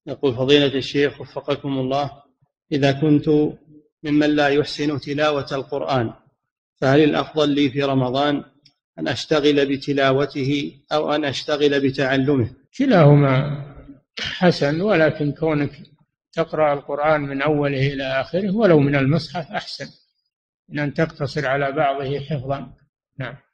يقول فضيلة الشيخ وفقكم الله، إذا كنت ممن لا يحسن تلاوة القرآن فهل الأفضل لي في رمضان أن أشتغل بتلاوته أو أن أشتغل بتعلمه؟ كلاهما حسن، ولكن كونك تقرأ القرآن من أوله إلى آخره ولو من المصحف أحسن من أن تقتصر على بعضه حفظا. نعم.